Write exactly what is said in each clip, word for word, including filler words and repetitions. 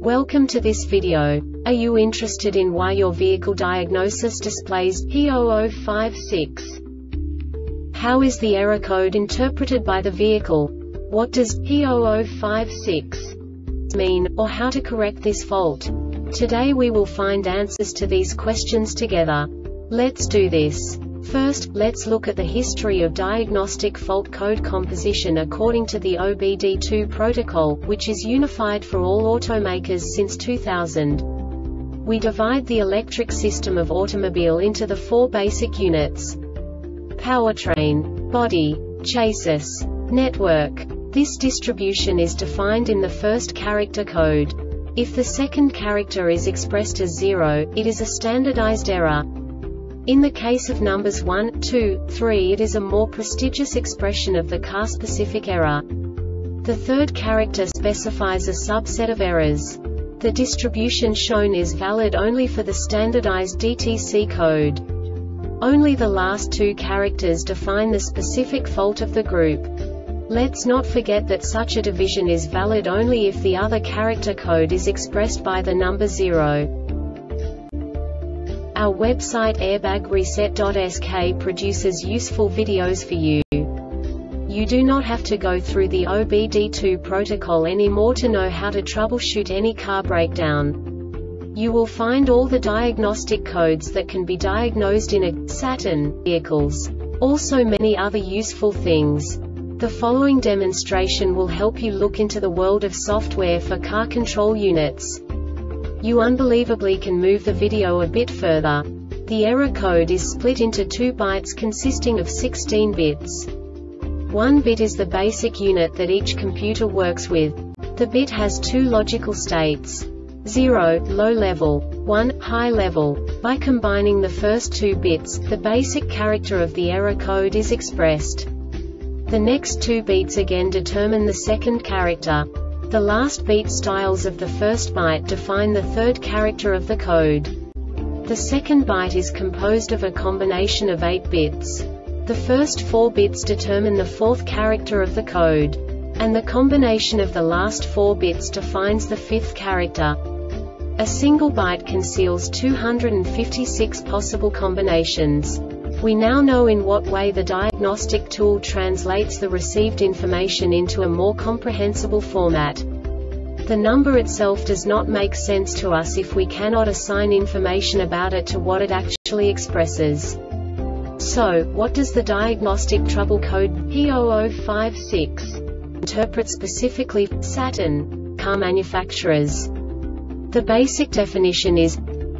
Welcome to this video. Are you interested in why your vehicle diagnosis displays P zero zero five six? How is the error code interpreted by the vehicle? What does P zero zero five six mean, or how to correct this fault? Today we will find answers to these questions together. Let's do this. First, let's look at the history of diagnostic fault code composition according to the O B D two protocol, which is unified for all automakers since two thousand. We divide the electric system of automobile into the four basic units: powertrain, body, chassis, network. This distribution is defined in the first character code. If the second character is expressed as zero, it is a standardized error. In the case of numbers one, two, three, it is a more prestigious expression of the car-specific error. The third character specifies a subset of errors. The distribution shown is valid only for the standardized D T C code. Only the last two characters define the specific fault of the group. Let's not forget that such a division is valid only if the other character code is expressed by the number zero. Our website airbag reset dot S K produces useful videos for you. You do not have to go through the O B D two protocol anymore to know how to troubleshoot any car breakdown. You will find all the diagnostic codes that can be diagnosed in a Saturn vehicles. Also many other useful things. The following demonstration will help you look into the world of software for car control units. You unbelievably can move the video a bit further. The error code is split into two bytes consisting of sixteen bits. One bit is the basic unit that each computer works with. The bit has two logical states: zero, low level, one, high level. By combining the first two bits, the basic character of the error code is expressed. The next two bits again determine the second character. The last beat styles of the first byte define the third character of the code. The second byte is composed of a combination of eight bits. The first four bits determine the fourth character of the code. And the combination of the last four bits defines the fifth character. A single byte conceals two hundred fifty-six possible combinations. We now know in what way the diagnostic tool translates the received information into a more comprehensible format. The number itself does not make sense to us if we cannot assign information about it to what it actually expresses. So, what does the diagnostic trouble code P zero zero five six interpret specifically for Saturn car manufacturers? The basic definition is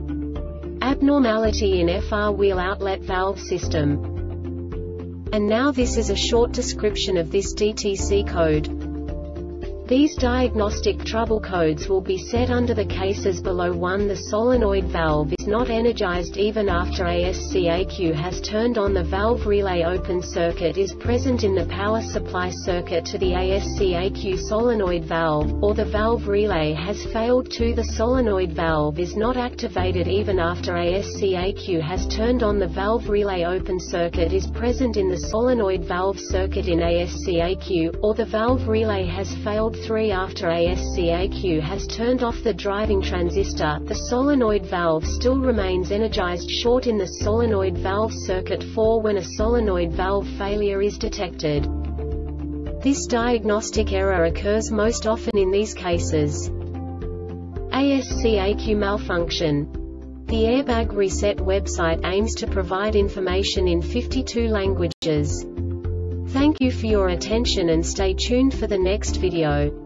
abnormality in F R wheel outlet valve system. And now this is a short description of this D T C code. These diagnostic trouble codes will be set under the cases below. one The solenoid valve is not energized even after A S C A Q has turned on. The valve relay open circuit is present in the power supply circuit to the A S C A Q solenoid valve, or the valve relay has failed. two The solenoid valve is not activated even after A S C A Q has turned on. The valve relay open circuit is present in the solenoid valve circuit in A S C A Q, or the valve relay has failed. three After A S C A Q has turned off the driving transistor, the solenoid valve still remains energized. Short in the solenoid valve circuit. four When a solenoid valve failure is detected. This diagnostic error occurs most often in these cases: A S C A Q malfunction. The Airbag Reset website aims to provide information in fifty-two languages. Thank you for your attention and stay tuned for the next video.